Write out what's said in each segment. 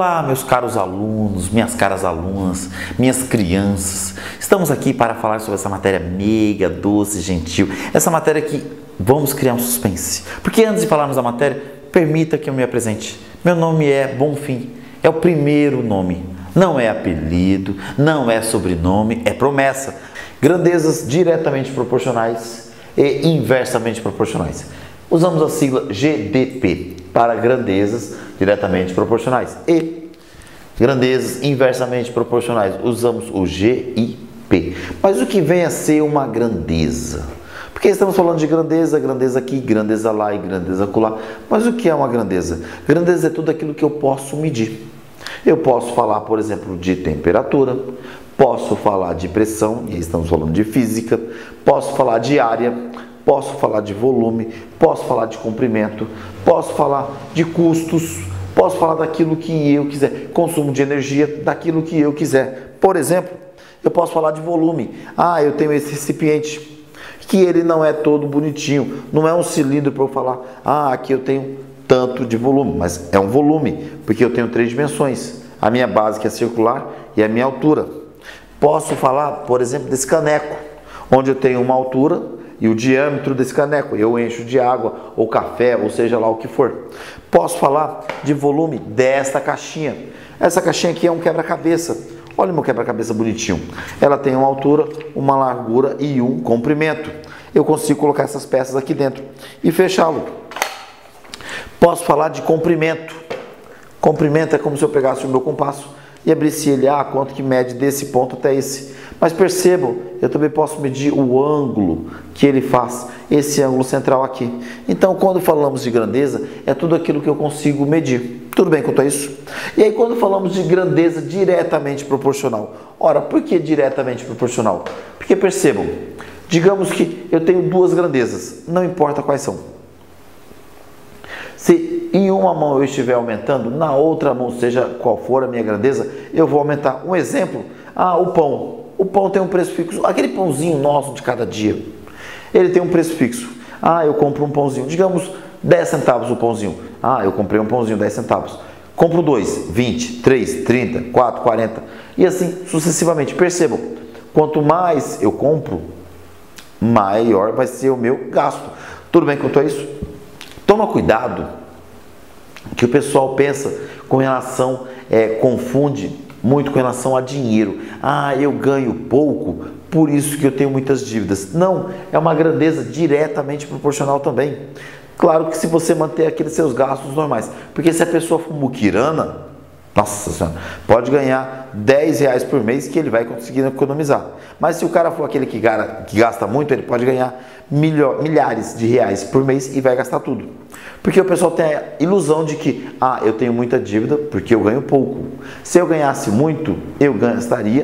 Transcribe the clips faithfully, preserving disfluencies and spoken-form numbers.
Olá, meus caros alunos, minhas caras alunas, minhas crianças. Estamos aqui para falar sobre essa matéria meiga, doce, gentil. Essa matéria que vamos criar um suspense. Porque antes de falarmos da matéria, permita que eu me apresente. Meu nome é Bonfim, é o primeiro nome. Não é apelido, não é sobrenome, é promessa. Grandezas diretamente proporcionais e inversamente proporcionais. Usamos a sigla G D P para grandezas diretamente proporcionais e grandezas inversamente proporcionais. Usamos o G I P. Mas o que vem a ser uma grandeza? Porque estamos falando de grandeza, grandeza aqui, grandeza lá e grandeza acolá. Mas o que é uma grandeza? Grandeza é tudo aquilo que eu posso medir. Eu posso falar, por exemplo, de temperatura, posso falar de pressão, e aí estamos falando de física, posso falar de área, posso falar de volume, posso falar de comprimento, posso falar de custos, posso falar daquilo que eu quiser, consumo de energia, daquilo que eu quiser. Por exemplo, eu posso falar de volume. Ah, eu tenho esse recipiente, que ele não é todo bonitinho, não é um cilindro para eu falar, ah, aqui eu tenho tanto de volume, mas é um volume, porque eu tenho três dimensões, a minha base que é circular e a minha altura. Posso falar, por exemplo, desse caneco, onde eu tenho uma altura e o diâmetro desse caneco, eu encho de água ou café, ou seja lá o que for. Posso falar de volume desta caixinha. Essa caixinha aqui é um quebra-cabeça. Olha o meu quebra-cabeça bonitinho. Ela tem uma altura, uma largura e um comprimento. Eu consigo colocar essas peças aqui dentro e fechá-lo. Posso falar de comprimento. Comprimento é como se eu pegasse o meu compasso e abrisse ele, ah, quanto que mede desse ponto até esse. Mas percebam, eu também posso medir o ângulo que ele faz, esse ângulo central aqui. Então, quando falamos de grandeza, é tudo aquilo que eu consigo medir. Tudo bem quanto a isso? E aí, quando falamos de grandeza diretamente proporcional. Ora, por que diretamente proporcional? Porque percebam, digamos que eu tenho duas grandezas, não importa quais são. Se em uma mão eu estiver aumentando, na outra mão, seja qual for a minha grandeza, eu vou aumentar. Um exemplo, ah, o pão. O pão tem um preço fixo. Aquele pãozinho nosso de cada dia, ele tem um preço fixo. Ah, eu compro um pãozinho, digamos dez centavos o pãozinho. Ah, eu comprei um pãozinho dez centavos. Compro dois, vinte, três, trinta, quatro, quarenta e assim sucessivamente. Percebam, quanto mais eu compro, maior vai ser o meu gasto. Tudo bem quanto a isso? Toma cuidado que o pessoal pensa com relação, é, confunde muito com relação a dinheiro. Ah, eu ganho pouco, por isso que eu tenho muitas dívidas. Não, é uma grandeza diretamente proporcional também. Claro que se você manter aqueles seus gastos normais, porque se a pessoa for muquirana, nossa senhora, pode ganhar dez reais por mês que ele vai conseguir economizar. Mas se o cara for aquele que gasta muito, ele pode ganhar milhares de reais por mês e vai gastar tudo. Porque o pessoal tem a ilusão de que, ah, eu tenho muita dívida porque eu ganho pouco. Se eu ganhasse muito, eu gastaria.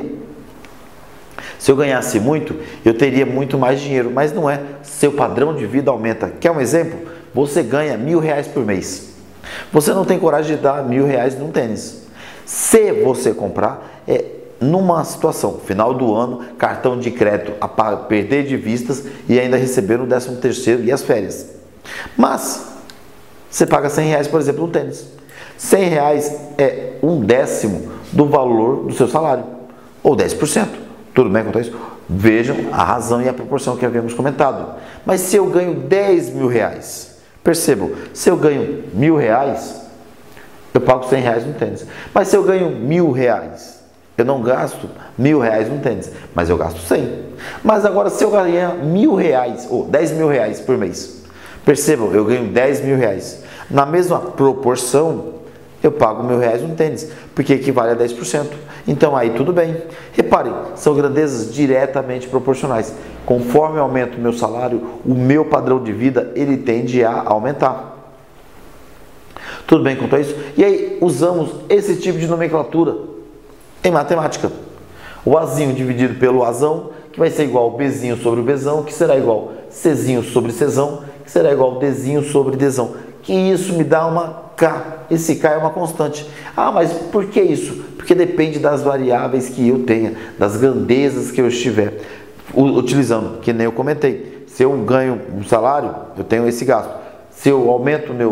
Se eu ganhasse muito, eu teria muito mais dinheiro. Mas não é. Seu padrão de vida aumenta. Quer um exemplo? Você ganha mil reais por mês. Você não tem coragem de dar mil reais num tênis. Se você comprar, é numa situação, final do ano, cartão de crédito a perder de vistas e ainda receber o décimo terceiro e as férias. Mas você paga cem reais, por exemplo, no tênis. cem reais é um décimo do valor do seu salário, ou dez por cento. Tudo bem quanto a isso? Vejam a razão e a proporção que havíamos comentado. Mas se eu ganho dez mil reais, percebam, se eu ganho mil reais, eu pago cem reais no tênis. Mas se eu ganho mil reais, eu não gasto mil reais no tênis, mas eu gasto cem. Mas agora, se eu ganhar mil reais, ou dez mil reais por mês, percebam, eu ganho dez mil reais. Na mesma proporção, eu pago mil reais no tênis, porque equivale a dez por cento. Então aí tudo bem. Reparem, são grandezas diretamente proporcionais. Conforme aumenta o meu salário, o meu padrão de vida, ele tende a aumentar. Tudo bem quanto a isso? E aí usamos esse tipo de nomenclatura em matemática. O Azinho dividido pelo Azão, que vai ser igual Bzinho sobre o Bzão, que será igual Czinho sobre Czão, que será igual Dzinho sobre Dzão. Que isso me dá uma K. Esse K é uma constante. Ah, mas por que isso? Porque depende das variáveis que eu tenha, das grandezas que eu estiver utilizando, que nem eu comentei. Se eu ganho um salário, eu tenho esse gasto. Se eu aumento o meu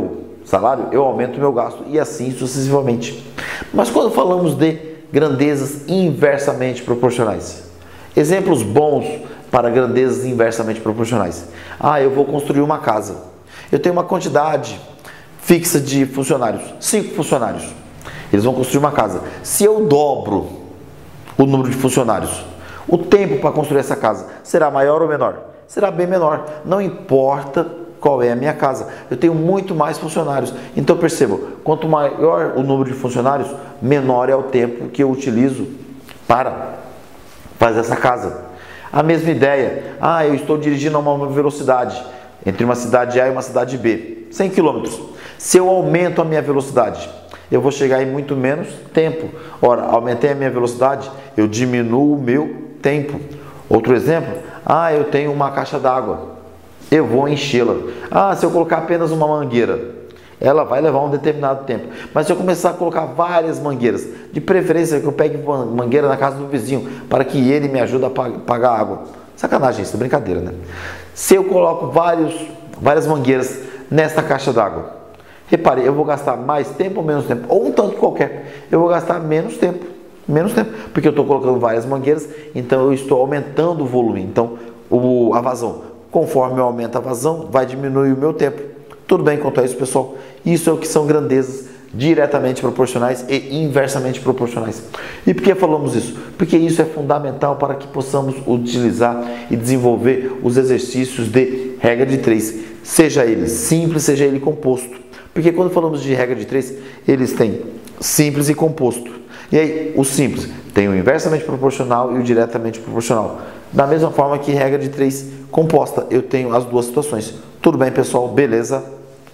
salário, eu aumento o meu gasto e assim sucessivamente. Mas quando falamos de grandezas inversamente proporcionais, exemplos bons para grandezas inversamente proporcionais. Ah, eu vou construir uma casa. Eu tenho uma quantidade fixa de funcionários, cinco funcionários. Eles vão construir uma casa. Se eu dobro o número de funcionários, o tempo para construir essa casa será maior ou menor? Será bem menor. Não importa qual é a minha casa. Eu tenho muito mais funcionários. Então percebam, quanto maior o número de funcionários, menor é o tempo que eu utilizo para fazer essa casa. A mesma ideia. Ah, eu estou dirigindo a uma velocidade entre uma cidade A e uma cidade B, cem quilômetros. Se eu aumento a minha velocidade, eu vou chegar em muito menos tempo. Ora, aumentei a minha velocidade, eu diminuo o meu tempo. Outro exemplo, ah, eu tenho uma caixa d'água, eu vou enchê-la. Ah, se eu colocar apenas uma mangueira, ela vai levar um determinado tempo. Mas se eu começar a colocar várias mangueiras, de preferência que eu pegue mangueira na casa do vizinho, para que ele me ajude a pagar água. Sacanagem isso, brincadeira, né? Se eu coloco vários, várias mangueiras nesta caixa d'água, repare, eu vou gastar mais tempo ou menos tempo? Ou um tanto qualquer. Eu vou gastar menos tempo. Menos tempo. Porque eu estou colocando várias mangueiras, então eu estou aumentando o volume. Então, o, a vazão. Conforme eu aumento a vazão, vai diminuir o meu tempo. Tudo bem quanto a isso, pessoal? Isso é o que são grandezas diretamente proporcionais e inversamente proporcionais. E por que falamos isso? Porque isso é fundamental para que possamos utilizar e desenvolver os exercícios de regra de três. Seja ele simples, seja ele composto. Porque quando falamos de regra de três, eles têm simples e composto. E aí, o simples tem o inversamente proporcional e o diretamente proporcional. Da mesma forma que regra de três composta, eu tenho as duas situações. Tudo bem, pessoal? Beleza?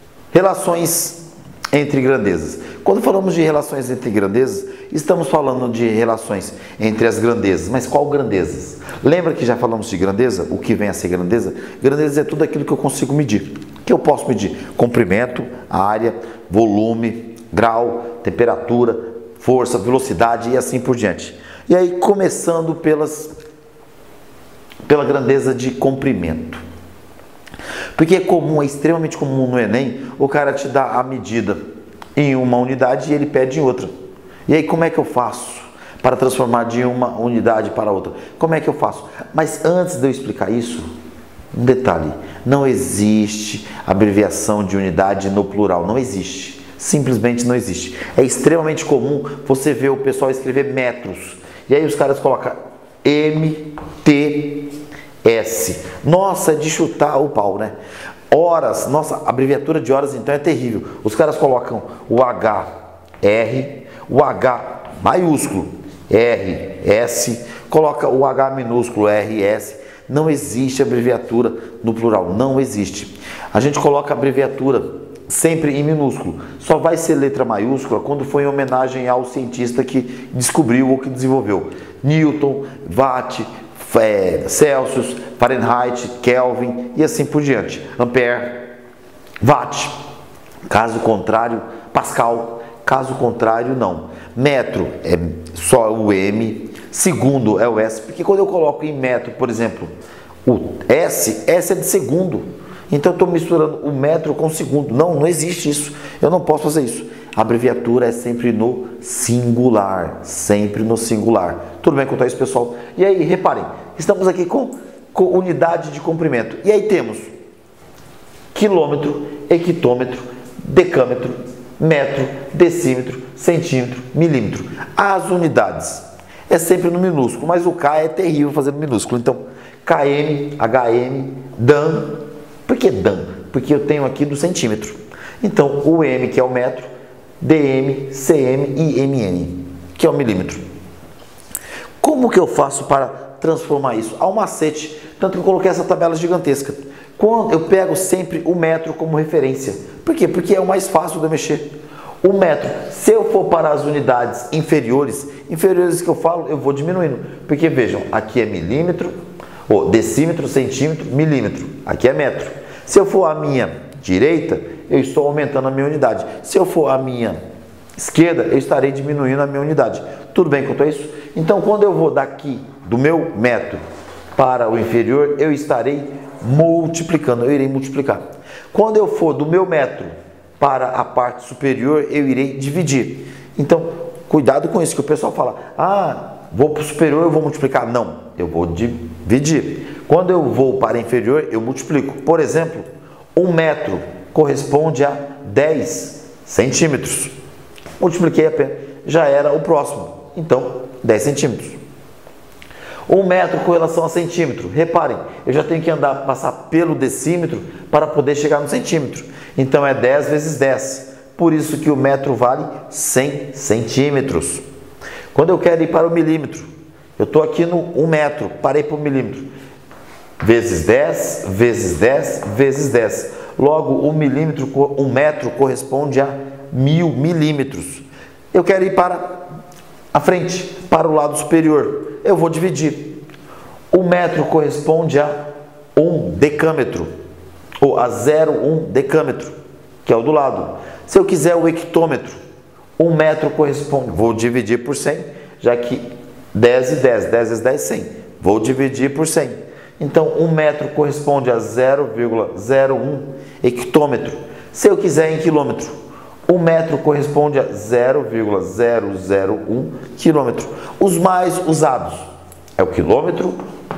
Relações entre grandezas. Quando falamos de relações entre grandezas, estamos falando de relações entre as grandezas. Mas qual grandezas? Lembra que já falamos de grandeza? O que vem a ser grandeza? Grandeza é tudo aquilo que eu consigo medir. Que eu posso medir? Comprimento, área, volume, grau, temperatura, força, velocidade e assim por diante. E aí, começando pelas, pela grandeza de comprimento. Porque é comum, é extremamente comum no Enem, o cara te dá a medida em uma unidade e ele pede em outra. E aí, como é que eu faço para transformar de uma unidade para outra? Como é que eu faço? Mas antes de eu explicar isso, um detalhe, não existe abreviação de unidade no plural, não existe, simplesmente não existe. É extremamente comum você ver o pessoal escrever metros, e aí os caras colocam M T S, nossa, é de chutar o pau, né? Horas, nossa, a abreviatura de horas então é terrível, os caras colocam o H R, o H maiúsculo, R S, coloca o H minúsculo, R S. Não existe abreviatura no plural, não existe. A gente coloca a abreviatura sempre em minúsculo. Só vai ser letra maiúscula quando for em homenagem ao cientista que descobriu ou que desenvolveu. Newton, Watt, é, Celsius, Fahrenheit, Kelvin e assim por diante. Ampere, Watt. Caso contrário, Pascal. Caso contrário, não. Metro é só o M. Segundo é o S, porque quando eu coloco em metro, por exemplo, o S, S é de segundo. Então eu estou misturando o metro com o segundo. Não, não existe isso. Eu não posso fazer isso. A abreviatura é sempre no singular. Sempre no singular. Tudo bem quanto a isso, pessoal? E aí, reparem, estamos aqui com, com unidade de comprimento. E aí temos quilômetro, hectômetro, decâmetro, metro, decímetro, centímetro, milímetro. As unidades é sempre no minúsculo, mas o K é terrível fazendo minúsculo. Então, km, hm, dan. Por que dan? Porque eu tenho aqui do centímetro. Então, o M, que é o metro, dm, cm e mn, que é o milímetro. Como que eu faço para transformar isso? Há um macete, tanto que eu coloquei essa tabela gigantesca. Quando eu pego sempre o metro como referência. Por quê? Porque é o mais fácil de eu mexer. O metro, se eu for para as unidades inferiores, inferiores que eu falo, eu vou diminuindo. Porque vejam, aqui é milímetro, ou decímetro, centímetro, milímetro. Aqui é metro. Se eu for à minha direita, eu estou aumentando a minha unidade. Se eu for à minha esquerda, eu estarei diminuindo a minha unidade. Tudo bem quanto a isso? Então, quando eu vou daqui do meu metro para o inferior, eu estarei multiplicando, eu irei multiplicar. Quando eu for do meu metro para a parte superior eu irei dividir. Então, cuidado com isso, que o pessoal fala, ah, vou para o superior, eu vou multiplicar. Não, eu vou dividir. Quando eu vou para a inferior, eu multiplico. Por exemplo, um metro corresponde a dez centímetros. Multipliquei apenas, já era o próximo. Então, dez centímetros. Um metro com relação a centímetro. Reparem, eu já tenho que andar, passar pelo decímetro para poder chegar no centímetro. Então, é dez vezes dez. Por isso que o metro vale cem centímetros. Quando eu quero ir para o milímetro, eu estou aqui no um metro, parei para o milímetro. Vezes dez, vezes dez, vezes dez. Logo, um milímetro, um metro corresponde a mil milímetros. Eu quero ir para a frente, para o lado superior. Eu vou dividir. Um metro corresponde a um decâmetro, ou a zero vírgula um decâmetro, que é o do lado. Se eu quiser o hectômetro, um metro corresponde, vou dividir por cem, já que dez e dez, dez vezes dez, cem. Vou dividir por cem. Então, um metro corresponde a zero vírgula zero um hectômetro. Se eu quiser em quilômetro, um metro corresponde a zero vírgula zero zero um quilômetro. Os mais usados é o quilômetro,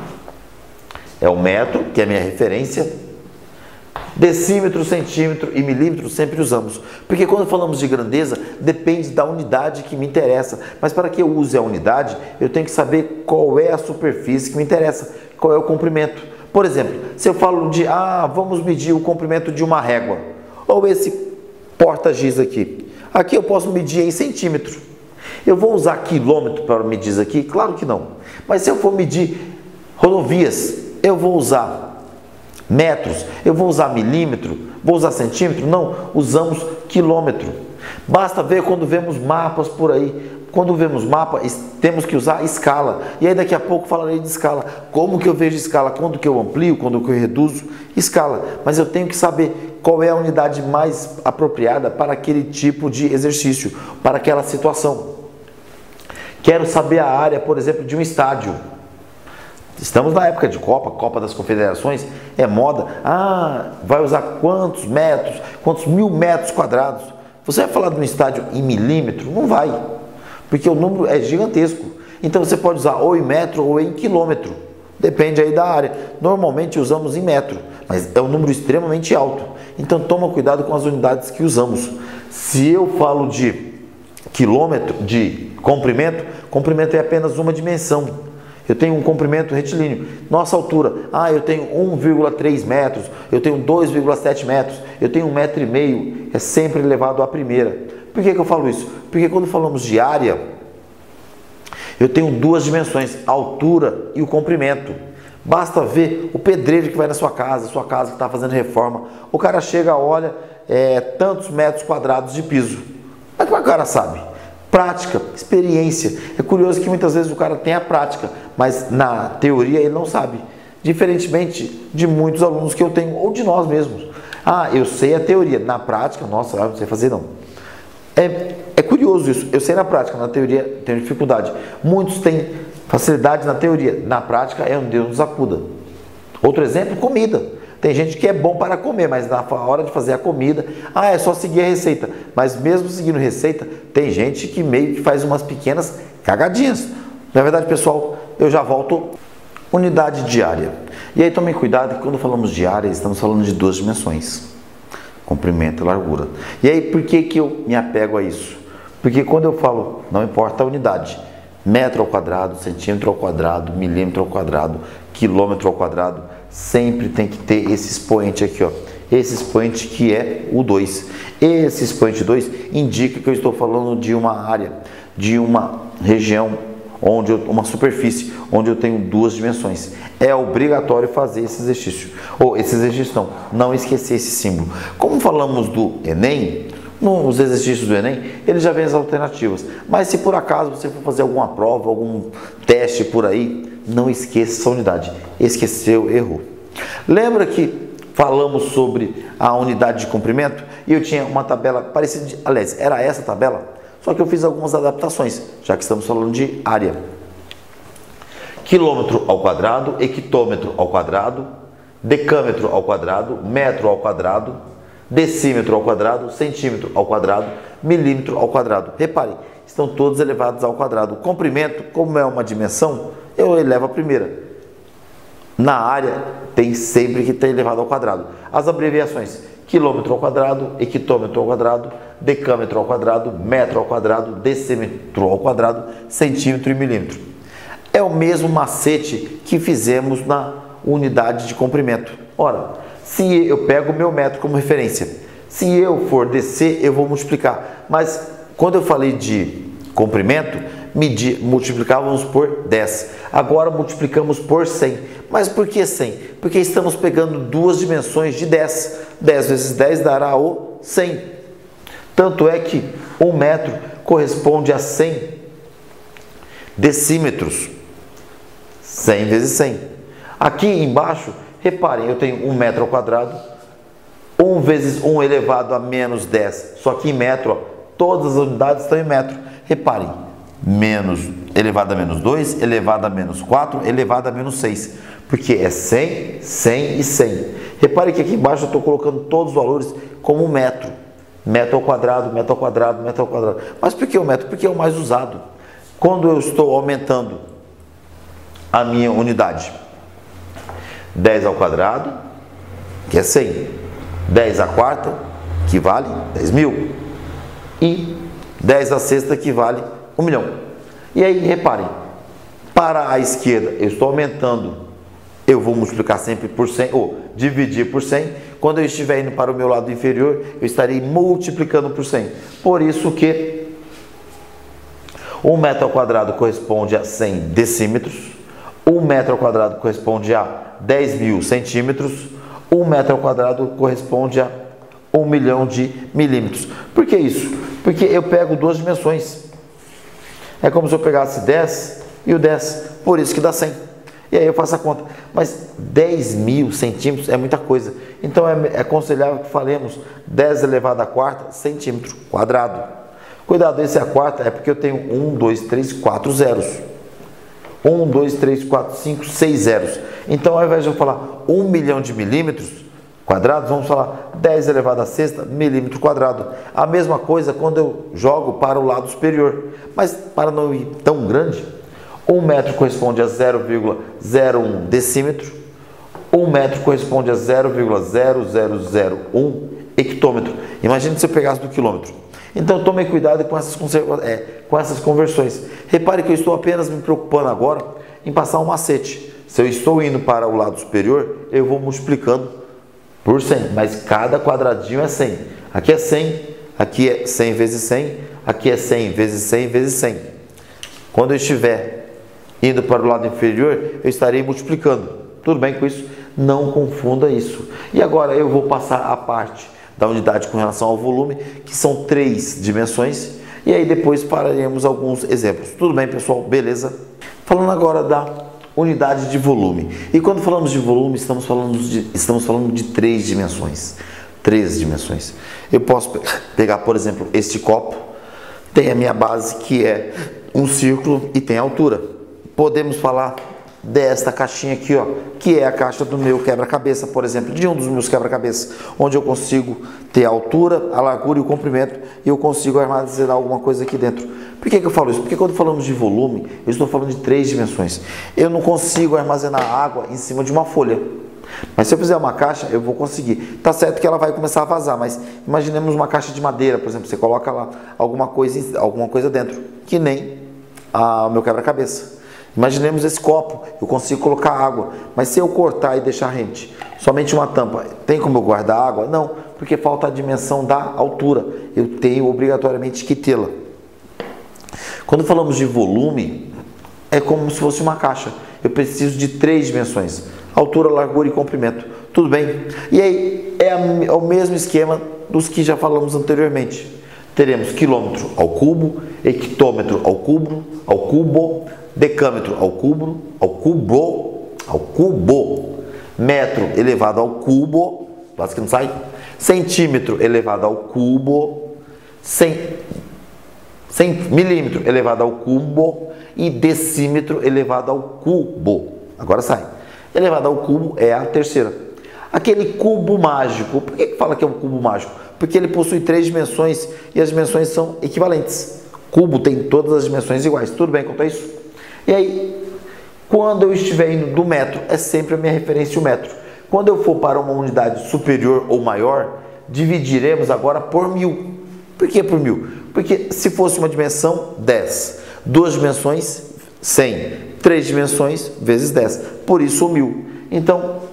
é o metro, que é a minha referência, decímetro, centímetro e milímetro sempre usamos. Porque quando falamos de grandeza, depende da unidade que me interessa. Mas para que eu use a unidade, eu tenho que saber qual é a superfície que me interessa, qual é o comprimento. Por exemplo, se eu falo de, ah, vamos medir o comprimento de uma régua, ou esse porta-giz aqui. Aqui eu posso medir em centímetro. Eu vou usar quilômetro para medir isso aqui? Claro que não. Mas se eu for medir rodovias, eu vou usar metros, eu vou usar milímetro, vou usar centímetro? Não, usamos quilômetro. Basta ver quando vemos mapas por aí. Quando vemos mapa, temos que usar escala. E aí daqui a pouco falarei de escala. Como que eu vejo escala? Quando que eu amplio? Quando que eu reduzo? Escala. Mas eu tenho que saber qual é a unidade mais apropriada para aquele tipo de exercício, para aquela situação. Quero saber a área, por exemplo, de um estádio. Estamos na época de Copa, Copa das Confederações, é moda. Ah, vai usar quantos metros, quantos mil metros quadrados? Você vai falar de um estádio em milímetro? Não vai, porque o número é gigantesco. Então você pode usar ou em metro ou em quilômetro, depende aí da área. Normalmente usamos em metro, mas é um número extremamente alto. Então toma cuidado com as unidades que usamos. Se eu falo de quilômetro, de comprimento, comprimento é apenas uma dimensão. Eu tenho um comprimento retilíneo. Nossa altura, ah, eu tenho um vírgula três metros, eu tenho dois vírgula sete metros, eu tenho um metro e meio, é sempre elevado à primeira. Por que que eu falo isso? Porque quando falamos de área, eu tenho duas dimensões, a altura e o comprimento. Basta ver o pedreiro que vai na sua casa, sua casa que está fazendo reforma, o cara chega, olha, é, tantos metros quadrados de piso. Mas como é que o cara sabe? Prática, experiência. É curioso que muitas vezes o cara tem a prática, mas na teoria ele não sabe. Diferentemente de muitos alunos que eu tenho, ou de nós mesmos. Ah, eu sei a teoria, na prática, nossa, eu não sei fazer não. É, é curioso isso, eu sei na prática, na teoria tenho dificuldade. Muitos têm facilidade na teoria, na prática é um Deus nos acuda. Outro exemplo, comida. Tem gente que é bom para comer, mas na hora de fazer a comida, ah, é só seguir a receita. Mas mesmo seguindo receita, tem gente que meio que faz umas pequenas cagadinhas. Na verdade, pessoal, eu já volto. Unidade de área. E aí tomem cuidado que quando falamos de área, estamos falando de duas dimensões. Comprimento e largura. E aí, por que que eu me apego a isso? Porque quando eu falo, não importa a unidade, metro ao quadrado, centímetro ao quadrado, milímetro ao quadrado, quilômetro ao quadrado, sempre tem que ter esse expoente aqui, ó. Esse expoente que é o dois. Esse expoente dois indica que eu estou falando de uma área, de uma região, onde eu, uma superfície, onde eu tenho duas dimensões. É obrigatório fazer esse exercício. Ou esse exercício não, não esquecer esse símbolo. Como falamos do Enem, nos exercícios do Enem, ele já vem as alternativas. Mas se por acaso você for fazer alguma prova, algum teste por aí, não esqueça essa unidade. Esqueceu, errou. Lembra que falamos sobre a unidade de comprimento? E eu tinha uma tabela parecida, de, aliás, era essa tabela, só que eu fiz algumas adaptações, já que estamos falando de área. Quilômetro ao quadrado, hectômetro ao quadrado, decâmetro ao quadrado, metro ao quadrado, decímetro ao quadrado, centímetro ao quadrado, milímetro ao quadrado. Reparem, estão todos elevados ao quadrado. O comprimento, como é uma dimensão, eu elevo a primeira. Na área, tem sempre que ter elevado ao quadrado. As abreviações: quilômetro ao quadrado, hectômetro ao quadrado, decâmetro ao quadrado, metro ao quadrado, decímetro ao quadrado, centímetro e milímetro. É o mesmo macete que fizemos na unidade de comprimento. Ora, se eu pego o meu metro como referência, se eu for descer, eu vou multiplicar. Mas quando eu falei de comprimento, medir, multiplicávamos por dez. Agora multiplicamos por cem. Mas por que cem? Porque estamos pegando duas dimensões de dez. dez vezes dez dará o cem. Tanto é que um metro corresponde a cem decímetros. cem vezes cem. Aqui embaixo, reparem, eu tenho um metro ao quadrado, um vezes um elevado a menos dez. Só que em metro, ó, todas as unidades estão em metro. Reparem, menos elevado a menos dois, elevado a menos quatro, elevado a menos seis. Porque é cem, cem e cem. Reparem que aqui embaixo eu estou colocando todos os valores como metro. Metro ao quadrado, metro ao quadrado, metro ao quadrado. Mas por que o metro? Porque é o mais usado. Quando eu estou aumentando a minha unidade, dez ao quadrado, que é cem. dez à quarta, que vale dez mil. E dez à sexta, que vale um milhão. E aí, reparem, para a esquerda eu estou aumentando, eu vou multiplicar sempre por cem, ou dividir por cem. Quando eu estiver indo para o meu lado inferior, eu estarei multiplicando por cem. Por isso que um metro ao quadrado corresponde a cem decímetros, um metro ao quadrado corresponde a dez mil centímetros, um metro ao quadrado corresponde a um milhão de milímetros. Por que isso? Porque eu pego duas dimensões. É como se eu pegasse dez e o dez, por isso que dá cem. E aí eu faço a conta. Mas dez mil centímetros é muita coisa. Então é, é aconselhável que falemos dez elevado à quarta centímetro quadrado. Cuidado, esse é a quarta, é porque eu tenho um, dois, três, quatro zeros. um, dois, três, quatro, cinco, seis zeros. Então, ao invés de eu falar um milhão de milímetros quadrados, vamos falar dez elevado à sexta milímetro quadrado. A mesma coisa quando eu jogo para o lado superior. Mas para não ir tão grande, um metro corresponde a zero vírgula zero um decímetro, um metro corresponde a zero vírgula zero zero zero um hectômetro. Imagine se eu pegasse do quilômetro. Então tome cuidado com essas, é, com essas conversões. Repare que eu estou apenas me preocupando agora em passar um macete. Se eu estou indo para o lado superior, eu vou multiplicando por cem, mas cada quadradinho é cem. Aqui é cem, aqui é cem vezes cem, aqui é cem vezes cem vezes cem. Quando eu estiver indo para o lado inferior, eu estarei multiplicando. Tudo bem com isso? Não confunda isso. E agora eu vou passar a parte da unidade com relação ao volume, que são três dimensões, e aí depois faremos alguns exemplos. Tudo bem, pessoal? Beleza? Falando agora da unidade de volume. E quando falamos de volume, estamos falando de, estamos falando de três dimensões. Três dimensões. Eu posso pegar, por exemplo, este copo, tem a minha base que é um círculo e tem a altura. Podemos falar desta caixinha aqui, ó, que é a caixa do meu quebra-cabeça, por exemplo, de um dos meus quebra-cabeças, onde eu consigo ter a altura, a largura e o comprimento, e eu consigo armazenar alguma coisa aqui dentro. Por que que eu falo isso? Porque quando falamos de volume, eu estou falando de três dimensões. Eu não consigo armazenar água em cima de uma folha. Mas se eu fizer uma caixa, eu vou conseguir. Tá certo que ela vai começar a vazar, mas imaginemos uma caixa de madeira, por exemplo, você coloca lá alguma coisa, alguma coisa dentro, que nem a, o meu quebra-cabeça. Imaginemos esse copo, eu consigo colocar água, mas se eu cortar e deixar rente, somente uma tampa, tem como eu guardar água? Não, porque falta a dimensão da altura, eu tenho obrigatoriamente que tê-la. Quando falamos de volume, é como se fosse uma caixa, eu preciso de três dimensões, altura, largura e comprimento, tudo bem? E aí é, a, é o mesmo esquema dos que já falamos anteriormente. Teremos quilômetro ao cubo, hectômetro ao cubo, ao cubo, decâmetro ao cubo, ao cubo, ao cubo, metro elevado ao cubo, quase que não sai, centímetro elevado ao cubo, cem, cem, milímetro elevado ao cubo e decímetro elevado ao cubo. Agora sai. Elevado ao cubo é a terceira. Aquele cubo mágico, por que que fala que é um cubo mágico? Porque ele possui três dimensões e as dimensões são equivalentes. Cubo tem todas as dimensões iguais. Tudo bem quanto a isso? E aí, quando eu estiver indo do metro, é sempre a minha referência o metro. Quando eu for para uma unidade superior ou maior, dividiremos agora por mil. Por que por mil? Porque se fosse uma dimensão, dez. Duas dimensões, cem. Três dimensões, vezes dez. Por isso o mil. Então,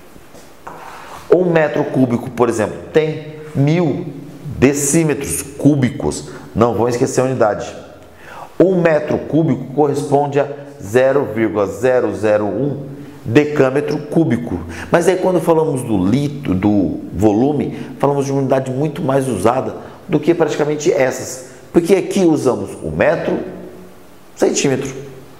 um metro cúbico, por exemplo, tem mil decímetros cúbicos. Não vão esquecer a unidade. Um metro cúbico corresponde a zero vírgula zero zero um decâmetro cúbico. Mas aí quando falamos do litro, do volume, falamos de uma unidade muito mais usada do que praticamente essas. Porque aqui usamos o metro, centímetro,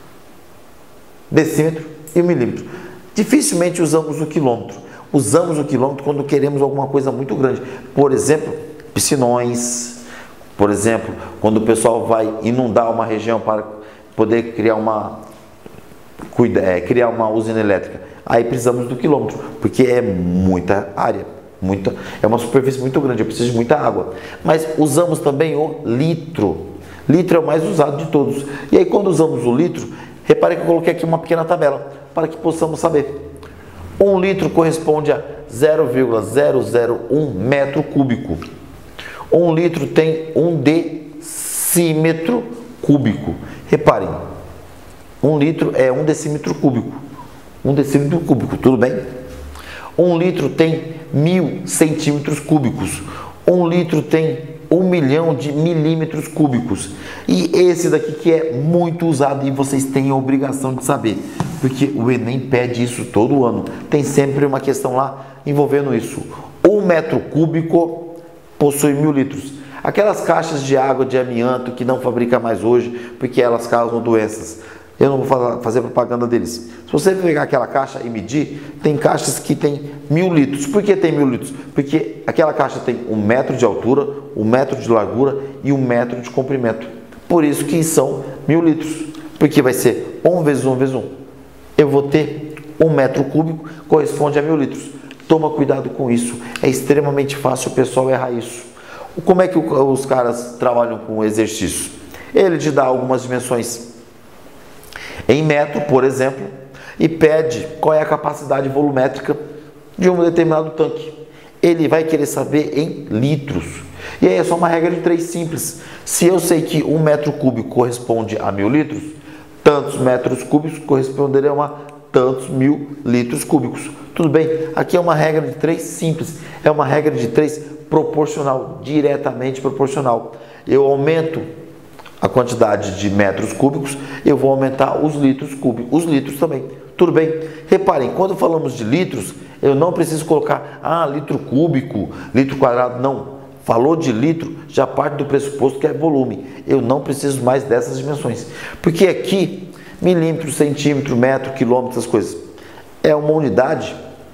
decímetro e o milímetro. Dificilmente usamos o quilômetro. Usamos o quilômetro quando queremos alguma coisa muito grande. Por exemplo, piscinões. Por exemplo, quando o pessoal vai inundar uma região para poder criar uma, cuida, é, criar uma usina elétrica. Aí precisamos do quilômetro, porque é muita área. Muita, é uma superfície muito grande, eu preciso de muita água. Mas usamos também o litro. Litro é o mais usado de todos. E aí quando usamos o litro, repare que eu coloquei aqui uma pequena tabela, para que possamos saber. Um litro corresponde a zero vírgula zero zero um metro cúbico. Um litro tem um decímetro cúbico. Reparem, um litro é um decímetro cúbico. Um decímetro cúbico, tudo bem? Um litro tem mil centímetros cúbicos. Um litro tem um milhão de milímetros cúbicos. E esse daqui que é muito usado e vocês têm a obrigação de saber, porque o Enem pede isso todo ano. Tem sempre uma questão lá envolvendo isso. Um metro cúbico possui mil litros. Aquelas caixas de água de amianto que não fabrica mais hoje, porque elas causam doenças. Eu não vou fazer propaganda deles. Se você pegar aquela caixa e medir, tem caixas que tem mil litros. Por que tem mil litros? Porque aquela caixa tem um metro de altura, um metro de largura e um metro de comprimento. Por isso que são mil litros. Porque vai ser um vezes um vezes um. Eu vou ter um metro cúbico, corresponde a mil litros. Toma cuidado com isso. É extremamente fácil o pessoal errar isso. Como é que os caras trabalham com o exercício? Ele te dá algumas dimensões em metro, por exemplo, e pede qual é a capacidade volumétrica de um determinado tanque. Ele vai querer saber em litros. E aí é só uma regra de três simples. Se eu sei que um metro cúbico corresponde a mil litros, tantos metros cúbicos corresponderiam a tantos mil litros cúbicos. Tudo bem? Aqui é uma regra de três simples. É uma regra de três proporcional, diretamente proporcional. Eu aumento a quantidade de metros cúbicos, eu vou aumentar os litros cúbicos, os litros também. Tudo bem? Reparem, quando falamos de litros, eu não preciso colocar, ah, litro cúbico, litro quadrado, não. Falou de litro, já parte do pressuposto que é volume. Eu não preciso mais dessas dimensões. Porque aqui, milímetro, centímetro, metro, quilômetro, essas coisas, é uma unidade,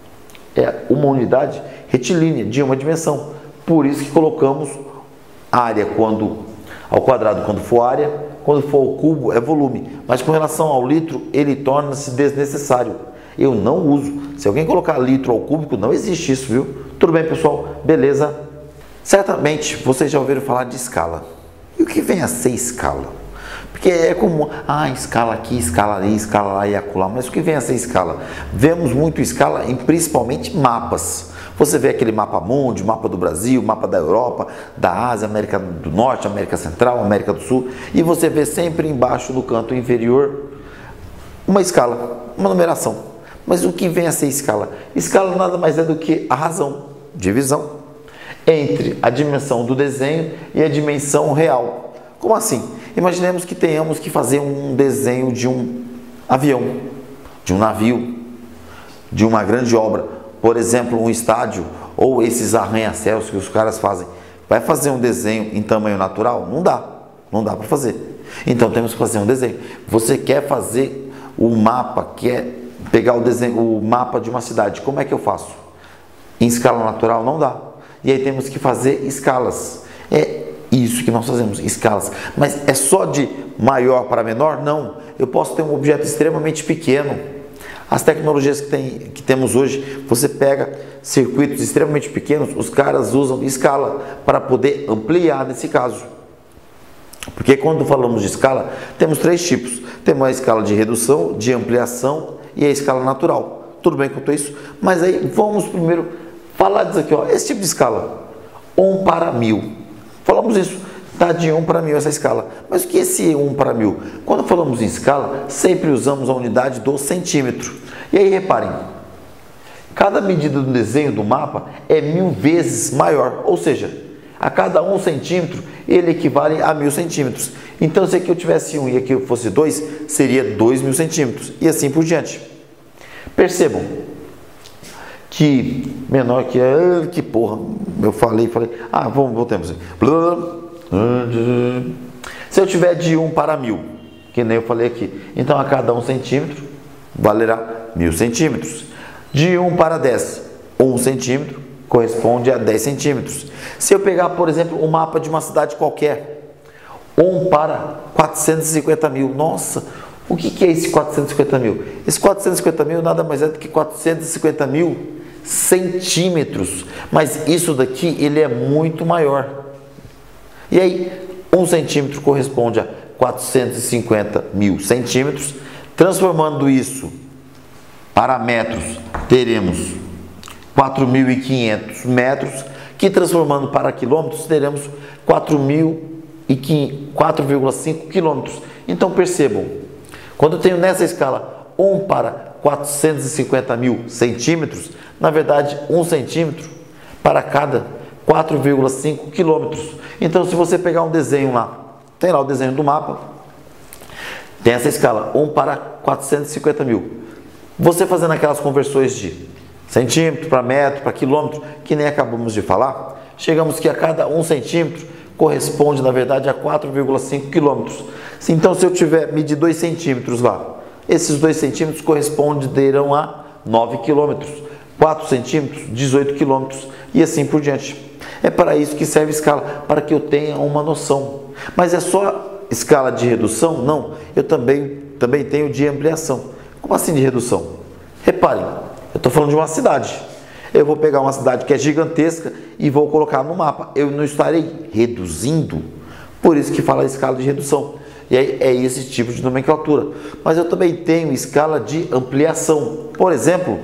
é uma unidade retilínea de uma dimensão. Por isso que colocamos área quando ao quadrado quando for área, quando for ao cubo é volume. Mas com relação ao litro, ele torna-se desnecessário. Eu não uso. Se alguém colocar litro ao cúbico, não existe isso, viu? Tudo bem, pessoal? Beleza? Certamente vocês já ouviram falar de escala. E o que vem a ser escala? Porque é comum, ah, escala aqui, escala ali, escala lá e acolá. Mas o que vem a ser escala? Vemos muito escala em principalmente mapas. Você vê aquele mapa mundi, mapa do Brasil, mapa da Europa, da Ásia, América do Norte, América Central, América do Sul, e você vê sempre embaixo no canto inferior uma escala, uma numeração. Mas o que vem a ser escala? Escala nada mais é do que a razão, divisão, entre a dimensão do desenho e a dimensão real. Como assim? Imaginemos que tenhamos que fazer um desenho de um avião, de um navio, de uma grande obra. Por exemplo, um estádio ou esses arranha-céus que os caras fazem. Vai fazer um desenho em tamanho natural? Não dá. Não dá para fazer. Então temos que fazer um desenho. Você quer fazer o mapa, quer pegar o, desenho, o mapa de uma cidade. Como é que eu faço? Em escala natural não dá. E aí temos que fazer escalas. É isso que nós fazemos, escalas. Mas é só de maior para menor? Não. Eu posso ter um objeto extremamente pequeno. As tecnologias que, tem, que temos hoje, você pega circuitos extremamente pequenos, os caras usam escala para poder ampliar nesse caso. Porque quando falamos de escala, temos três tipos. Temos a escala de redução, de ampliação e a escala natural. Tudo bem quanto a isso? Mas aí vamos primeiro falar disso aqui, ó, esse tipo de escala, um para mil. Falamos isso, está de um para mil essa escala. Mas o que é esse um para mil? Quando falamos em escala, sempre usamos a unidade do centímetro. E aí reparem, cada medida do desenho do mapa é mil vezes maior, ou seja, a cada um centímetro ele equivale a mil centímetros. Então, se aqui eu tivesse um e aqui eu fosse dois, seria dois mil centímetros e assim por diante. Percebam que menor que é, que porra, eu falei, falei, ah, vamos, voltemos. Se eu tiver de um para mil, que nem eu falei aqui, então a cada um centímetro valerá mil centímetros. De um para dez, um centímetro corresponde a dez centímetros. Se eu pegar, por exemplo, o mapa de uma cidade qualquer, um para quatrocentos e cinquenta mil, nossa, o que, que é esse quatrocentos e cinquenta mil? Esse quatrocentos e cinquenta mil nada mais é do que quatrocentos e cinquenta mil centímetros, mas isso daqui ele é muito maior. E aí, um centímetro corresponde a quatrocentos e cinquenta mil centímetros. Transformando isso para metros, teremos quatro mil e quinhentos metros, que transformando para quilômetros, teremos quatro vírgula cinco quilômetros. Então percebam, quando eu tenho nessa escala um para quatrocentos e cinquenta mil centímetros, na verdade um centímetro para cada quatro vírgula cinco quilômetros. Então se você pegar um desenho lá, tem lá o desenho do mapa, tem essa escala, um para quatrocentos e cinquenta mil. Você fazendo aquelas conversões de centímetro para metro, para quilômetro, que nem acabamos de falar, chegamos que a cada um centímetro corresponde, na verdade, a quatro vírgula cinco quilômetros. Então, se eu tiver medir dois centímetros lá, esses dois centímetros corresponderão a nove quilômetros, quatro centímetros, dezoito quilômetros e assim por diante. É para isso que serve a escala, para que eu tenha uma noção. Mas é só escala de redução? Não, eu também, também tenho de ampliação. Como assim de redução? Reparem, eu estou falando de uma cidade. Eu vou pegar uma cidade que é gigantesca e vou colocar no mapa. Eu não estarei reduzindo, por isso que fala a escala de redução. E aí é esse tipo de nomenclatura. Mas eu também tenho escala de ampliação. Por exemplo,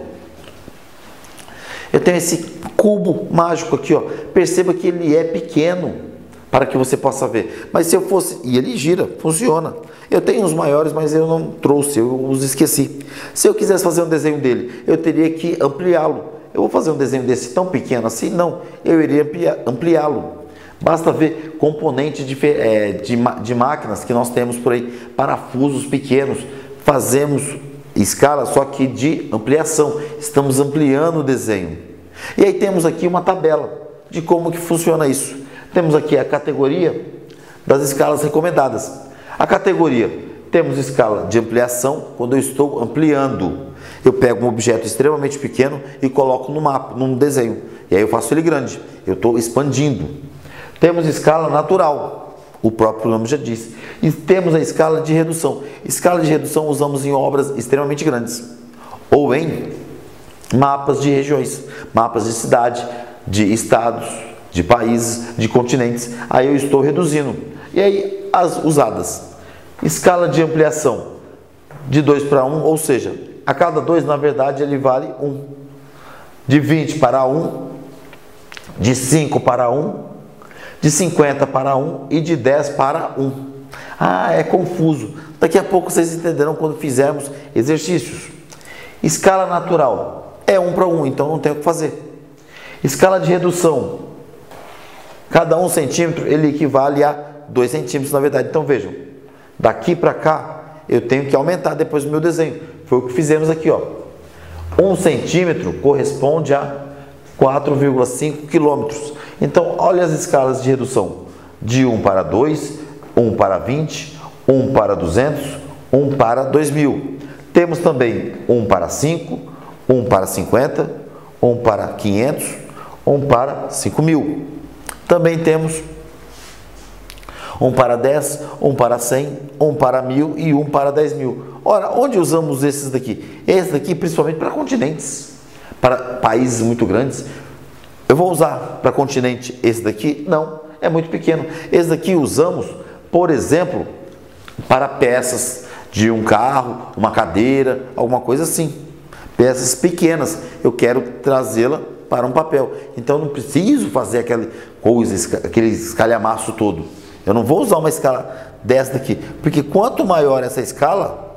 eu tenho esse cubo mágico aqui, ó. Perceba que ele é pequeno para que você possa ver. Mas se eu fosse... E ele gira, funciona. Eu tenho os maiores, mas eu não trouxe, eu os esqueci. Se eu quisesse fazer um desenho dele, eu teria que ampliá-lo. Eu vou fazer um desenho desse tão pequeno assim? Não, eu iria ampliá-lo. Basta ver componentes de, é, de, de máquinas que nós temos por aí, parafusos pequenos. Fazemos escala, só que de ampliação. Estamos ampliando o desenho. E aí temos aqui uma tabela de como que funciona isso. Temos aqui a categoria das escalas recomendadas. A categoria, temos escala de ampliação, quando eu estou ampliando. Eu pego um objeto extremamente pequeno e coloco no mapa, num desenho. E aí eu faço ele grande, eu estou expandindo. Temos escala natural, o próprio nome já disse. E temos a escala de redução. Escala de redução usamos em obras extremamente grandes. Ou em mapas de regiões, mapas de cidade, de estados, de países, de continentes. Aí eu estou reduzindo. E aí as usadas. Escala de ampliação de dois para um, ou seja, a cada dois, na verdade, ele vale um. De vinte para um, de cinco para um, de cinquenta para um e de dez para um. Ah, é confuso. Daqui a pouco vocês entenderão quando fizermos exercícios. Escala natural é um para um, então não tem o que fazer. Escala de redução. Cada um centímetro ele equivale a dois centímetros, na verdade. Então vejam, daqui para cá eu tenho que aumentar depois do meu desenho. Foi o que fizemos aqui, ó. Um centímetro corresponde a quatro vírgula cinco quilômetros. Então, olha as escalas de redução. De um para dois, um para vinte, um para duzentos, um para dois mil. Temos também um para cinco, um para cinquenta, um para quinhentos, um para cinco mil. Também temos um para dez, um para cem, um para mil e um para dez mil. Ora, onde usamos esses daqui? Esse daqui principalmente para continentes, para países muito grandes. Eu vou usar para continente esse daqui? Não, é muito pequeno. Esse daqui usamos, por exemplo, para peças de um carro, uma cadeira, alguma coisa assim. Peças pequenas, eu quero trazê-la para um papel. Então não preciso fazer aquela coisa, aquele escalhamaço todo. Eu não vou usar uma escala dessa daqui, porque quanto maior essa escala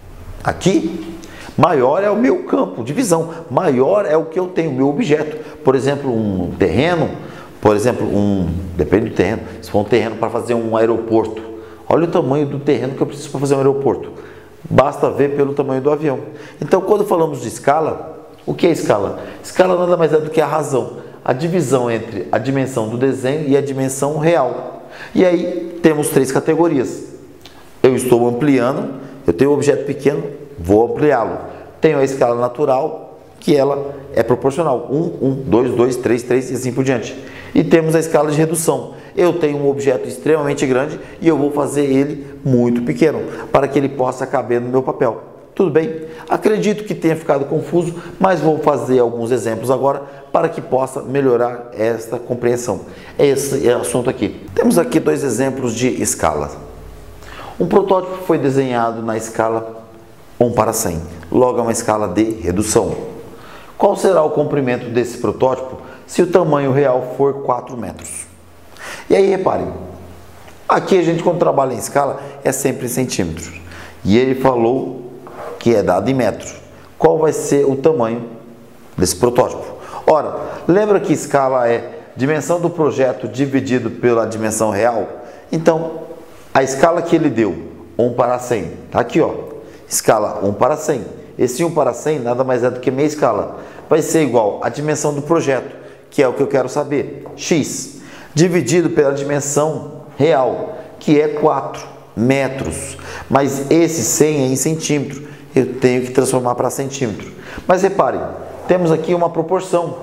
aqui, maior é o meu campo de visão, maior é o que eu tenho, o meu objeto. Por exemplo, um terreno, por exemplo, um, depende do terreno, se for um terreno para fazer um aeroporto, olha o tamanho do terreno que eu preciso para fazer um aeroporto. Basta ver pelo tamanho do avião. Então, quando falamos de escala, o que é escala? Escala nada mais é do que a razão, a divisão entre a dimensão do desenho e a dimensão real. E aí temos três categorias. Eu estou ampliando, eu tenho um objeto pequeno, vou ampliá-lo. Tenho a escala natural, que ela é proporcional. um, um, dois, dois, três, três e assim por diante. E temos a escala de redução. Eu tenho um objeto extremamente grande e eu vou fazer ele muito pequeno, para que ele possa caber no meu papel. Tudo bem? Acredito que tenha ficado confuso, mas vou fazer alguns exemplos agora para que possa melhorar esta compreensão. Esse é o assunto aqui. Temos aqui dois exemplos de escala. Um protótipo foi desenhado na escala um para cem, logo é uma escala de redução. Qual será o comprimento desse protótipo se o tamanho real for quatro metros? E aí reparem, aqui a gente quando trabalha em escala é sempre em centímetros. E ele falou que é dado em metros. Qual vai ser o tamanho desse protótipo? Ora, lembra que escala é dimensão do projeto dividido pela dimensão real? Então, a escala que ele deu, um para cem, tá aqui ó, escala um para cem. Esse um para cem nada mais é do que meia escala. Vai ser igual à dimensão do projeto, que é o que eu quero saber, x, dividido pela dimensão real, que é quatro metros. Mas esse cem é em centímetros. Eu tenho que transformar para centímetro. Mas reparem, temos aqui uma proporção,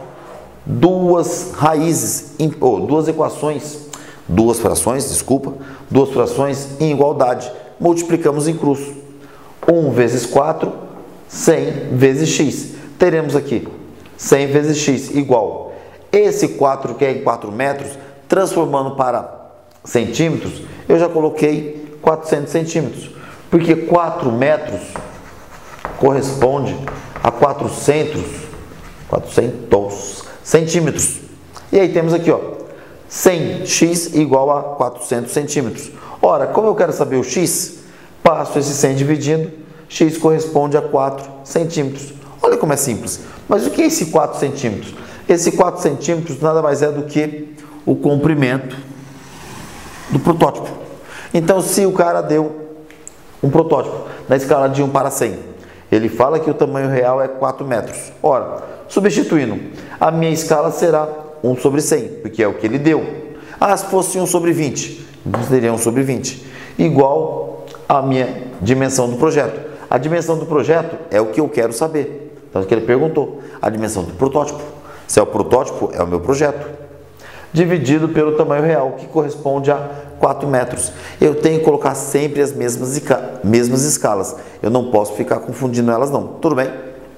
duas raízes, ou duas equações, duas frações, desculpa, duas frações em igualdade. Multiplicamos em cruz. um vezes quatro, cem vezes x. Teremos aqui cem vezes x igual. Esse quatro que é em quatro metros, transformando para centímetros, eu já coloquei quatrocentos centímetros. Porque quatro metros corresponde a quatrocentos, quatrocentos centímetros. E aí temos aqui, ó, cem x igual a quatrocentos centímetros. Ora, como eu quero saber o x, passo esse cem dividindo, x corresponde a quatro centímetros. Olha como é simples. Mas o que é esse quatro centímetros? Esse quatro centímetros nada mais é do que o comprimento do protótipo. Então, se o cara deu um protótipo na escala de um para cem, ele fala que o tamanho real é quatro metros. Ora, substituindo, a minha escala será um sobre cem, porque é o que ele deu. Ah, se fosse um sobre vinte, seria um sobre vinte, igual à minha dimensão do projeto. A dimensão do projeto é o que eu quero saber. Então, o que ele perguntou, a dimensão do protótipo. Se é o protótipo, é o meu projeto. Dividido pelo tamanho real, que corresponde a quatro metros. Eu tenho que colocar sempre as mesmas, mesmas escalas. Eu não posso ficar confundindo elas não. Tudo bem?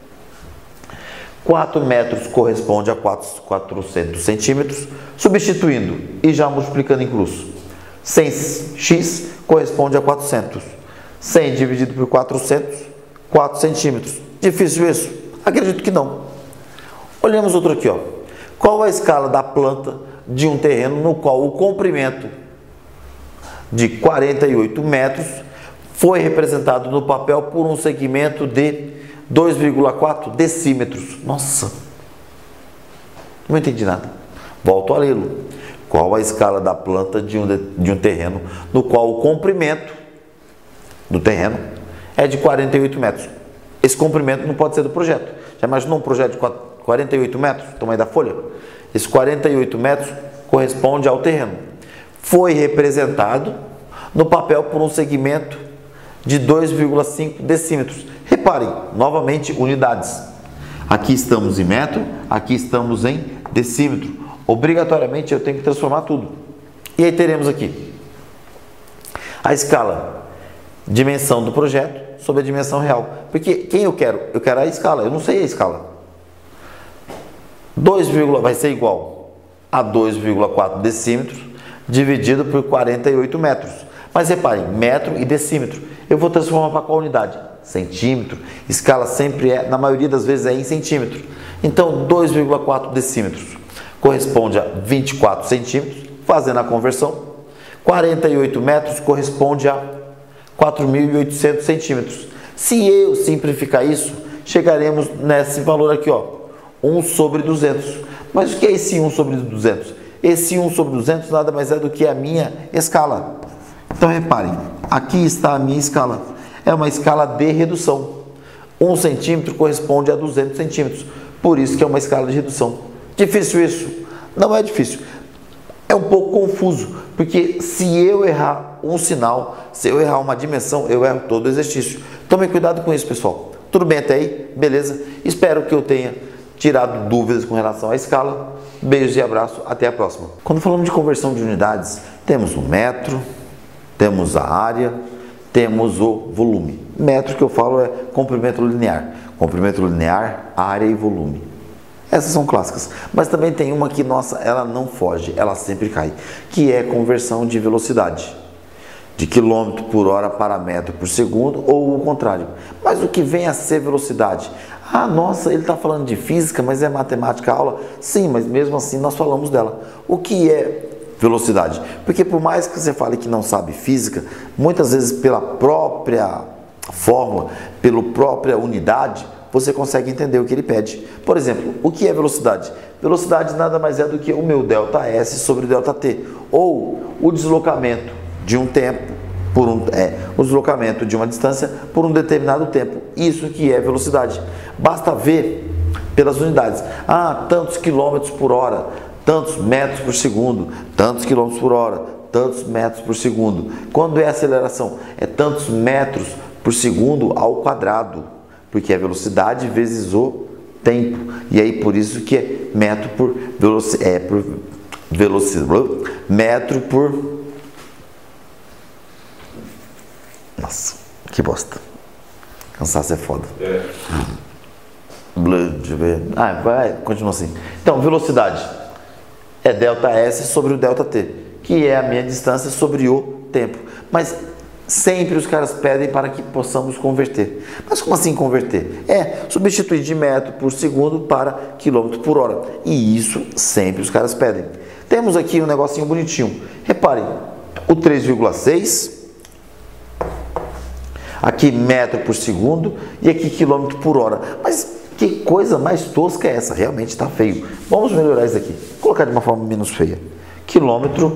quatro metros corresponde a quatrocentos centímetros. Substituindo e já multiplicando em cruz. cem x corresponde a quatrocentos. cem dividido por quatrocentos, quatro centímetros. Difícil isso? Acredito que não. Olhemos outro aqui, ó. Qual a escala da planta de um terreno no qual o comprimento de quarenta e oito metros foi representado no papel por um segmento de dois vírgula quatro decímetros? Nossa! Não entendi nada. Volto a lê-lo. Qual a escala da planta de um, de um terreno no qual o comprimento do terreno é de quarenta e oito metros? Esse comprimento não pode ser do projeto. Já imaginou um projeto de quarenta e oito metros, o tamanho da folha? Esses quarenta e oito metros corresponde ao terreno. Foi representado no papel por um segmento de dois vírgula cinco decímetros. Reparem, novamente, unidades. Aqui estamos em metro, aqui estamos em decímetro. Obrigatoriamente eu tenho que transformar tudo. E aí teremos aqui A escala, dimensão do projeto sobre a dimensão real. Porque quem eu quero? Eu quero a escala, eu não sei a escala. dois, vai ser igual a dois vírgula quatro decímetros dividido por quarenta e oito metros. Mas reparem, metro e decímetro. Eu vou transformar para qual unidade? Centímetro. Escala sempre é, na maioria das vezes é em centímetro. Então, dois vírgula quatro decímetros corresponde a vinte e quatro centímetros, fazendo a conversão. quarenta e oito metros corresponde a quatro mil e oitocentos centímetros. Se eu simplificar isso, chegaremos nesse valor aqui, ó, um sobre duzentos. Mas o que é esse um sobre duzentos? Esse um sobre duzentos nada mais é do que a minha escala. Então, reparem, aqui está a minha escala. É uma escala de redução. um centímetro corresponde a duzentos centímetros. Por isso que é uma escala de redução. Difícil isso? Não é difícil. É um pouco confuso, porque se eu errar um sinal, se eu errar uma dimensão, eu erro todo o exercício. Tomem cuidado com isso, pessoal. Tudo bem até aí? Beleza? Espero que eu tenha tirado dúvidas com relação à escala. Beijos e abraço. Até a próxima. Quando falamos de conversão de unidades, temos o metro, temos a área, temos o volume. Metro que eu falo é comprimento linear. Comprimento linear, área e volume. Essas são clássicas. Mas também tem uma que, nossa, ela não foge, ela sempre cai, que é conversão de velocidade. De quilômetro por hora para metro por segundo ou o contrário. Mas o que vem a ser velocidade? Ah, nossa, ele está falando de física, mas é matemática a aula? Sim, mas mesmo assim nós falamos dela. O que é velocidade? Porque por mais que você fale que não sabe física, muitas vezes pela própria fórmula, pela própria unidade, você consegue entender o que ele pede. Por exemplo, o que é velocidade? Velocidade nada mais é do que o meu delta S sobre delta T, ou o deslocamento de um tempo, por um, é, o deslocamento de uma distância por um determinado tempo. Isso que é velocidade. Basta ver pelas unidades. Ah, tantos quilômetros por hora, tantos metros por segundo, tantos quilômetros por hora, tantos metros por segundo. Quando é aceleração? É tantos metros por segundo ao quadrado, porque é velocidade vezes o tempo. E aí por isso que é metro por velocidade, é por velocidade, metro por... Nossa, que bosta. Cansaço é foda. É. Deixa eu ver. Ah, vai, continua assim. Então, velocidade é delta S sobre o delta T, que é a minha distância sobre o tempo. Mas sempre os caras pedem para que possamos converter. Mas como assim converter? É substituir de metro por segundo para quilômetro por hora. E isso sempre os caras pedem. Temos aqui um negocinho bonitinho. Reparem, o três vírgula seis, aqui metro por segundo e aqui quilômetro por hora. Mas que coisa mais tosca é essa? Realmente está feio. Vamos melhorar isso aqui. Vou colocar de uma forma menos feia. Quilômetro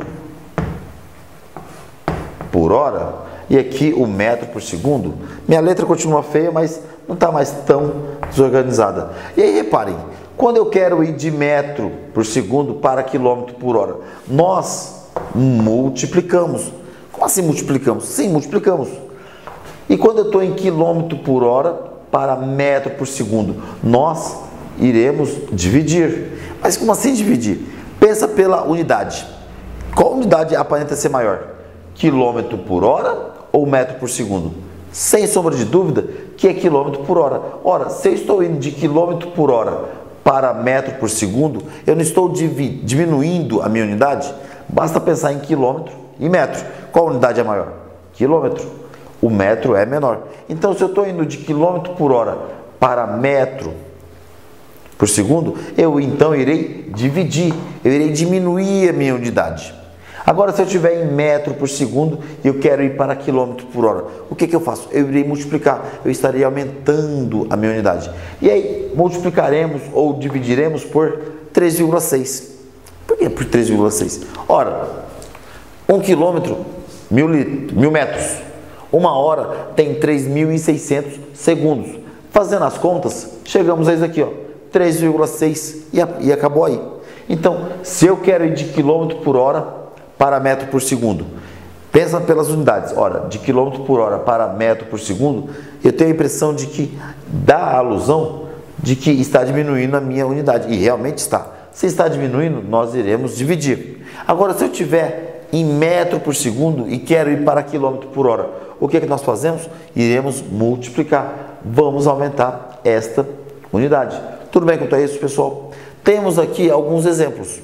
por hora. E aqui o metro por segundo. Minha letra continua feia, mas não está mais tão desorganizada. E aí reparem, quando eu quero ir de metro por segundo para quilômetro por hora, nós multiplicamos. Como assim multiplicamos? Sim, multiplicamos. E quando eu estou em quilômetro por hora para metro por segundo, nós iremos dividir. Mas como assim dividir? Pensa pela unidade. Qual unidade aparenta ser maior? Quilômetro por hora ou metro por segundo? Sem sombra de dúvida que é quilômetro por hora. Ora, se eu estou indo de quilômetro por hora para metro por segundo, eu não estou diminuindo a minha unidade? Basta pensar em quilômetro e metro. Qual unidade é maior? Quilômetro. O metro é menor. Então, se eu estou indo de quilômetro por hora para metro por segundo, eu então irei dividir, eu irei diminuir a minha unidade. Agora, se eu estiver em metro por segundo e eu quero ir para quilômetro por hora, o que, que eu faço? Eu irei multiplicar, eu estarei aumentando a minha unidade. E aí, multiplicaremos ou dividiremos por três vírgula seis. Por que por três vírgula seis? Ora, um quilômetro, mil, mil metros. Uma hora tem três mil e seiscentos segundos. Fazendo as contas, chegamos a isso aqui, ó, três vírgula seis e, e acabou aí. Então, se eu quero ir de quilômetro por hora para metro por segundo, pensa pelas unidades. Ora, de quilômetro por hora para metro por segundo, eu tenho a impressão de que dá a alusão de que está diminuindo a minha unidade. E realmente está. Se está diminuindo, nós iremos dividir. Agora, se eu tiver em metro por segundo e quero ir para quilômetro por hora, o que é que nós fazemos? Iremos multiplicar. Vamos aumentar esta unidade. Tudo bem quanto a isso, pessoal? Temos aqui alguns exemplos.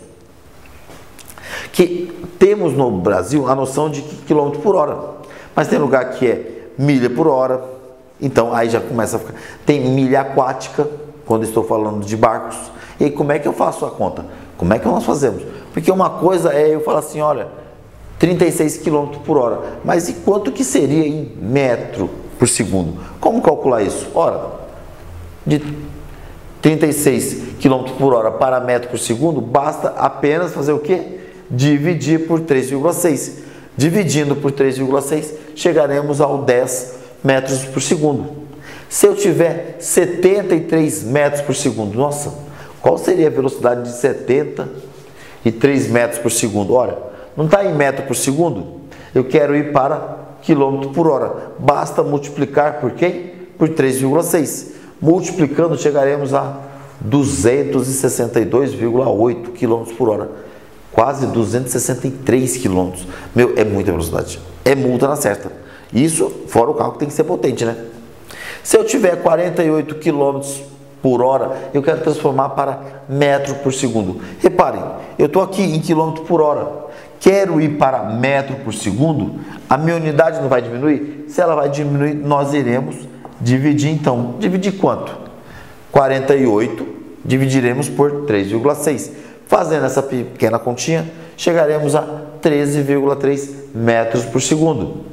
Que temos no Brasil a noção de quilômetro por hora, mas tem lugar que é milha por hora, então aí já começa a ficar. Tem milha aquática, quando estou falando de barcos. E aí, como é que eu faço a conta? Como é que nós fazemos? Porque uma coisa é eu falar assim, olha, trinta e seis quilômetros por hora, mas e quanto que seria em metro por segundo? Como calcular isso? Ora, de trinta e seis quilômetros por hora para metro por segundo, basta apenas fazer o quê? Dividir por três vírgula seis. Dividindo por três vírgula seis, chegaremos ao dez metros por segundo. Se eu tiver setenta e três metros por segundo, nossa, qual seria a velocidade de setenta e três metros por segundo? Olha, não está em metro por segundo? Eu quero ir para quilômetro por hora. Basta multiplicar por quem? Por três vírgula seis. Multiplicando, chegaremos a duzentos e sessenta e dois vírgula oito quilômetros por hora. Quase duzentos e sessenta e três quilômetros. Meu, é muita velocidade. É multa na certa. Isso fora o carro que tem que ser potente, né? Se eu tiver quarenta e oito quilômetros por hora, eu quero transformar para metro por segundo. Reparem, eu estou aqui em quilômetro por hora. Quero ir para metro por segundo, a minha unidade não vai diminuir? Se ela vai diminuir, nós iremos dividir então. Dividir quanto? quarenta e oito dividiremos por três vírgula seis. Fazendo essa pequena continha, chegaremos a treze vírgula três metros por segundo.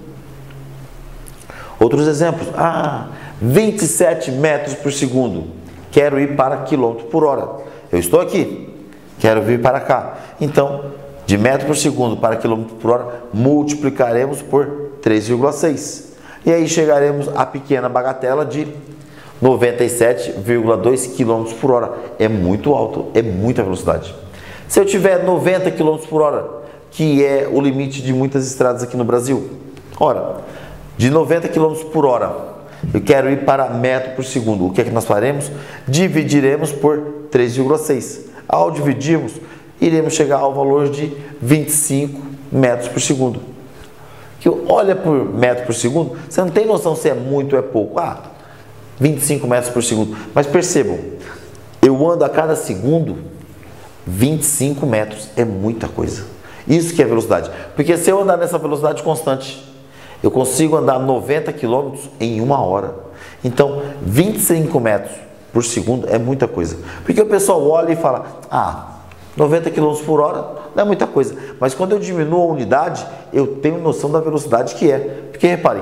Outros exemplos. Ah, vinte e sete metros por segundo. Quero ir para quilômetro por hora. Eu estou aqui, quero vir para cá. Então, de metro por segundo para quilômetro por hora, multiplicaremos por três vírgula seis. E aí chegaremos à pequena bagatela de noventa e sete vírgula dois quilômetros por hora. É muito alto, é muita velocidade. Se eu tiver noventa quilômetros por hora, que é o limite de muitas estradas aqui no Brasil, ora, de noventa quilômetros por hora, eu quero ir para metro por segundo. O que é que nós faremos? Dividiremos por três vírgula seis. Ao dividirmos, iremos chegar ao valor de vinte e cinco metros por segundo. Que olha por metro por segundo, você não tem noção se é muito ou é pouco. Ah, vinte e cinco metros por segundo. Mas percebam, eu ando a cada segundo vinte e cinco metros. É muita coisa. Isso que é velocidade. Porque se eu andar nessa velocidade constante, eu consigo andar noventa quilômetros em uma hora. Então, vinte e cinco metros por segundo é muita coisa. Porque o pessoal olha e fala, ah, noventa quilômetros por hora não é muita coisa. Mas quando eu diminuo a unidade, eu tenho noção da velocidade que é. Porque reparem,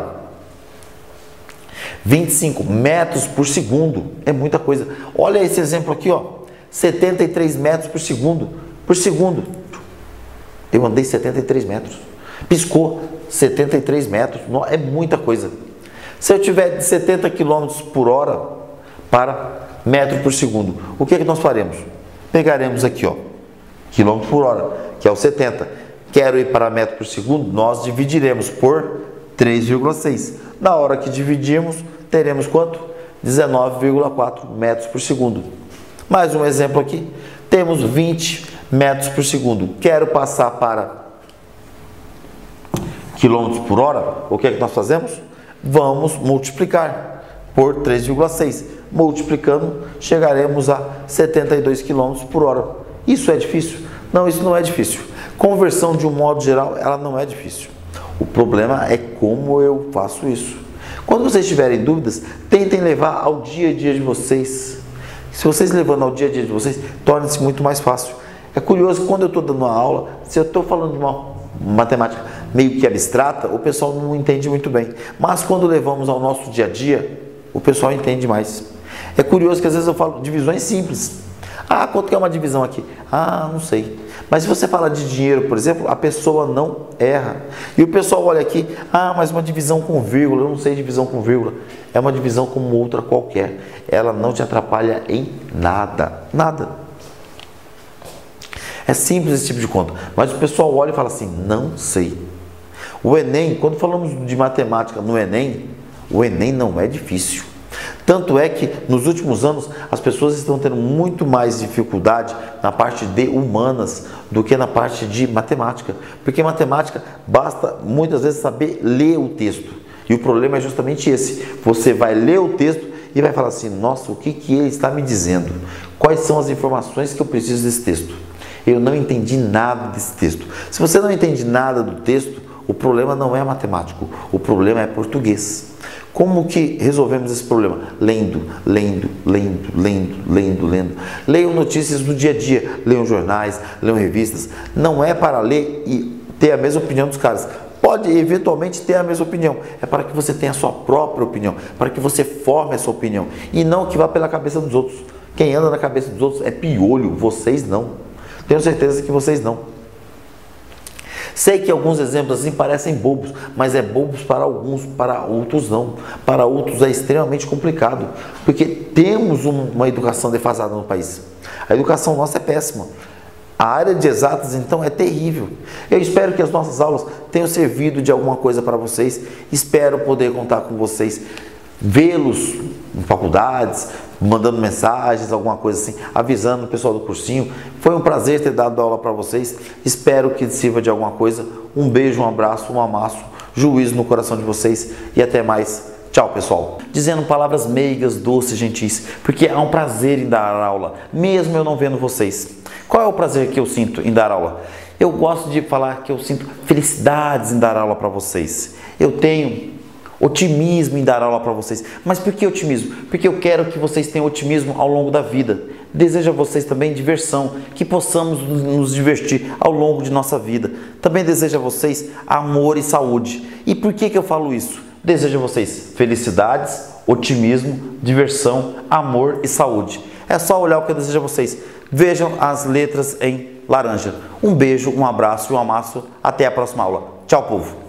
vinte e cinco metros por segundo é muita coisa. Olha esse exemplo aqui, ó, setenta e três metros por segundo. Por segundo. Eu andei setenta e três metros. Piscou, setenta e três metros. É muita coisa. Se eu tiver de setenta quilômetros por hora para metro por segundo, o que é que nós faremos? Pegaremos aqui, ó, quilômetro por hora, que é o setenta. Quero ir para metro por segundo, nós dividiremos por três vírgula seis. Na hora que dividirmos, teremos quanto? dezenove vírgula quatro metros por segundo. Mais um exemplo aqui. Temos vinte metros por segundo. Quero passar para quilômetros por hora. O que é que nós fazemos? Vamos multiplicar por três vírgula seis. Multiplicando, chegaremos a setenta e dois quilômetros por hora. Isso é difícil? Não, isso não é difícil. Conversão, de um modo geral, ela não é difícil. O problema é como eu faço isso. Quando vocês tiverem dúvidas, tentem levar ao dia a dia de vocês. Se vocês levando ao dia a dia de vocês, torna-se muito mais fácil. É curioso que quando eu estou dando uma aula, se eu estou falando de uma matemática meio que abstrata, o pessoal não entende muito bem. Mas quando levamos ao nosso dia a dia, o pessoal entende mais. É curioso que às vezes eu falo divisões simples. Ah, quanto que é uma divisão aqui? Ah, não sei. Mas se você fala de dinheiro, por exemplo, a pessoa não erra. E o pessoal olha aqui, ah, mas uma divisão com vírgula, eu não sei divisão com vírgula. É uma divisão como outra qualquer. Ela não te atrapalha em nada. Nada. É simples esse tipo de conta. Mas o pessoal olha e fala assim, não sei. O Enem, quando falamos de matemática no Enem, o Enem não é difícil. Tanto é que nos últimos anos as pessoas estão tendo muito mais dificuldade na parte de humanas do que na parte de matemática, porque matemática basta muitas vezes saber ler o texto, e o problema é justamente esse: você vai ler o texto e vai falar assim, nossa, o que, que ele está me dizendo? Quais são as informações que eu preciso desse texto? Eu não entendi nada desse texto. Se você não entende nada do texto, o problema não é matemático, o problema é português. Como que resolvemos esse problema? Lendo, lendo, lendo, lendo, lendo, lendo. Leiam notícias do dia a dia, leiam jornais, leiam revistas. Não é para ler e ter a mesma opinião dos caras. Pode eventualmente ter a mesma opinião. É para que você tenha a sua própria opinião, para que você forme a sua opinião e não que vá pela cabeça dos outros. Quem anda na cabeça dos outros é piolho, vocês não. Tenho certeza que vocês não. Sei que alguns exemplos assim parecem bobos, mas é bobos para alguns, para outros não. Para outros é extremamente complicado, porque temos uma educação defasada no país. A educação nossa é péssima. A área de exatas, então, é terrível. Eu espero que as nossas aulas tenham servido de alguma coisa para vocês. Espero poder contar com vocês, vê-los em faculdades, mandando mensagens, alguma coisa assim, avisando o pessoal do cursinho. Foi um prazer ter dado aula para vocês. Espero que sirva de alguma coisa. Um beijo, um abraço, um amasso, juízo no coração de vocês e até mais. Tchau, pessoal. Dizendo palavras meigas, doces, gentis, porque há um prazer em dar aula, mesmo eu não vendo vocês. Qual é o prazer que eu sinto em dar aula? Eu gosto de falar que eu sinto felicidades em dar aula para vocês. Eu tenho otimismo em dar aula para vocês. Mas por que otimismo? Porque eu quero que vocês tenham otimismo ao longo da vida. Desejo a vocês também diversão, que possamos nos divertir ao longo de nossa vida. Também desejo a vocês amor e saúde. E por que que eu falo isso? Desejo a vocês felicidades, otimismo, diversão, amor e saúde. É só olhar o que eu desejo a vocês. Vejam as letras em laranja. Um beijo, um abraço e um amasso. Até a próxima aula. Tchau, povo!